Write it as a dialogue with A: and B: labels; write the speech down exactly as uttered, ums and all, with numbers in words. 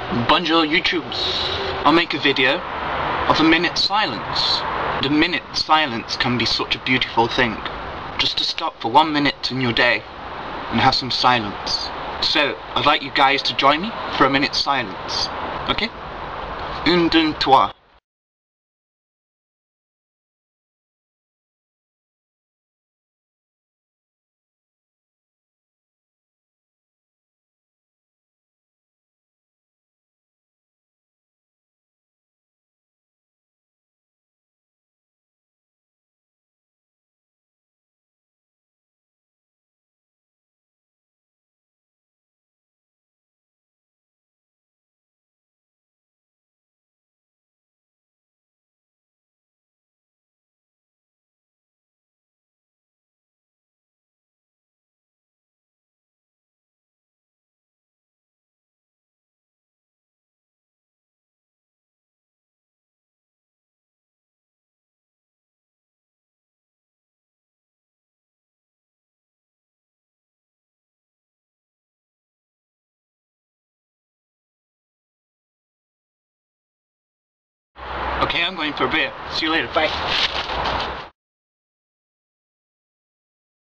A: Bonjour YouTubes. I'll make a video of a minute's silence. And a minute's silence can be such a beautiful thing. Just to stop for one minute in your day and have some silence. So, I'd like you guys to join me for a minute's silence. Okay? Un, deux, trois. Okay, I'm going for a beer. See you later. Bye.